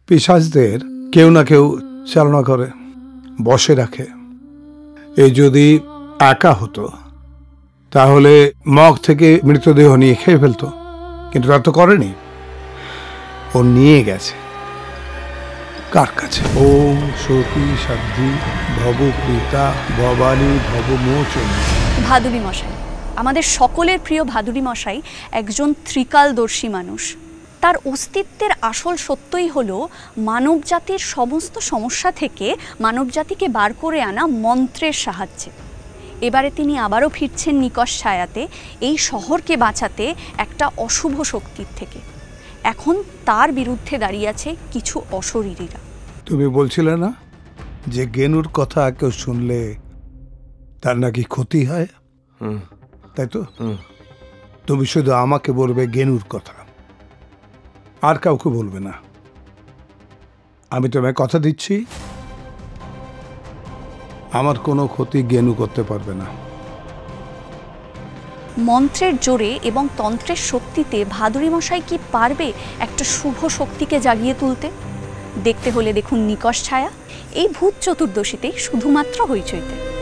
পিশাচদের কেউ না কেউ চালনা করে, বসে রাখে। এই যদি একা হতো তাহলে মগ থেকে মৃতদেহ নিয়ে খেয়ে ফেলতো, কিন্তু তা তো করেনি। ও নিয়ে গেছে কার কাছে? ওম সতী সাধ্বী ভবপ্রীতা ভবানী ভবমোচনী। ভাদুড়ি মশাই, আমাদের সকলের প্রিয় ভাদুড়ি মশাই একজন ত্রিকালদর্শী মানুষ। তার অস্তিত্বের আসল সত্যই হলো মানবজাতির সমস্ত সমস্যা থেকে মানবজাতিকে বার করে আনা মন্ত্রের সাহায্যে। এবারে তিনি আবারও ফিরছেন নিকশ ছায়াতে, এই শহরকে বাঁচাতে একটা অশুভ শক্তির থেকে। এখন তার বিরুদ্ধে দাঁড়িয়ে আছে কিছু অশরীরীরা। তুমি বলছিলে না যে গেনুর কথা কেউ শুনলে তার নাকি ক্ষতি হয়, তাই তো? তুমি শুধু আমাকে বলবে গেনুর কথা, আর কাউকে বলবে না। আমি তোমায় কথা দিচ্ছি, আমার কোনো ক্ষতি গেনু করতে পারবে না। মন্ত্রের জোরে এবং তন্ত্রের শক্তিতে ভাদুড়ি মশাই কি পারবে একটা শুভ শক্তিকে জাগিয়ে তুলতে? দেখতে হলে দেখুন নিকশ ছায়া, এই ভূত চতুর্দশীতেই শুধুমাত্র হইচইতে।